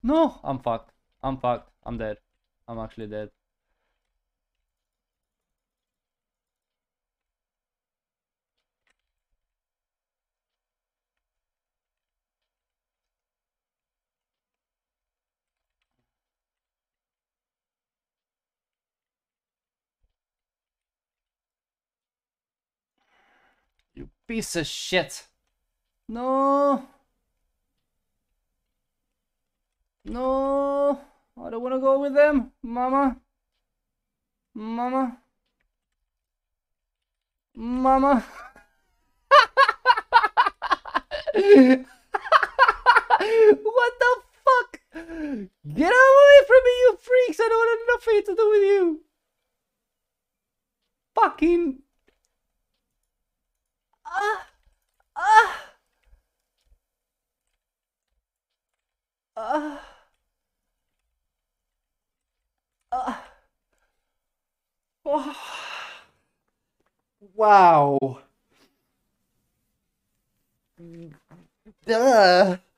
No, I'm fucked. I'm fucked. I'm dead. I'm actually dead. You piece of shit. No. No. I don't want to go with them. Mama. Mama. Mama. What the fuck? Get away from me, you freaks! I don't want nothing to do with you. Fucking. Ah. Ah. Ah. Ah. Oh. Wow. Duh.